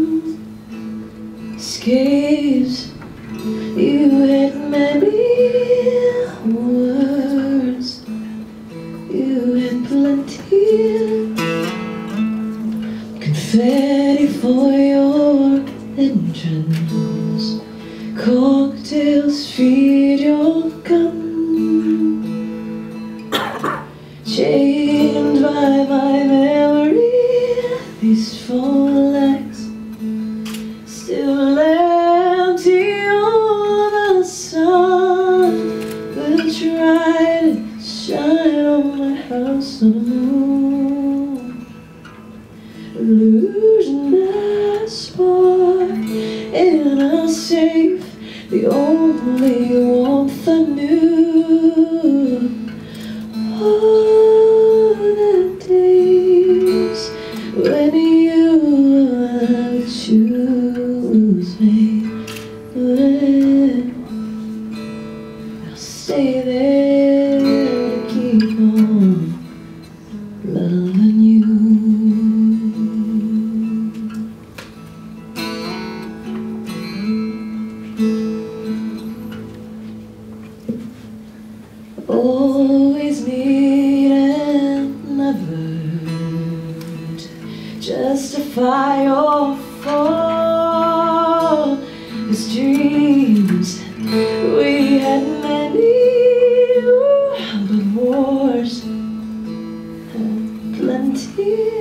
escapes. You had many words, you had plenty, confetti for your entrance, cocktails feed your gun, chained by my memory, these four legs still empty. The sun will try to shine on my house on the moon, losing that spark in a safe, the only warmth I knew. Oh, the days when you would choose me, I'll stay there to keep on loving you. Always need and never to justify your fall. These dreams we had many, but wars had plenty.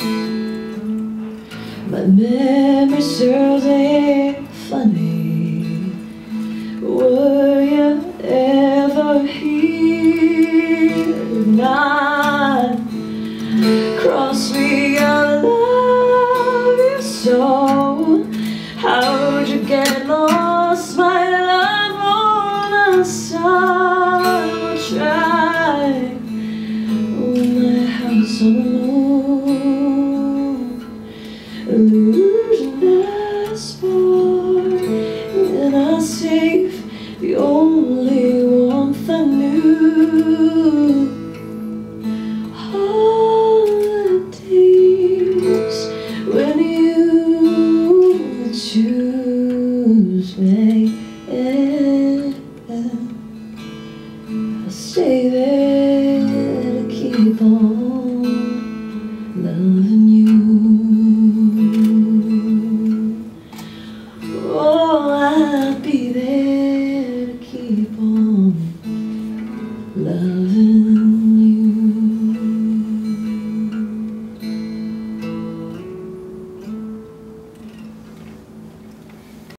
My memory serves ain't funny. Were you ever here? Not cross me, I love you so. How'd you get lost, my love, on a summer track? Oh, my house on the moon, losing that spark in a safe, the only warmth I knew. Holidays when you choose me.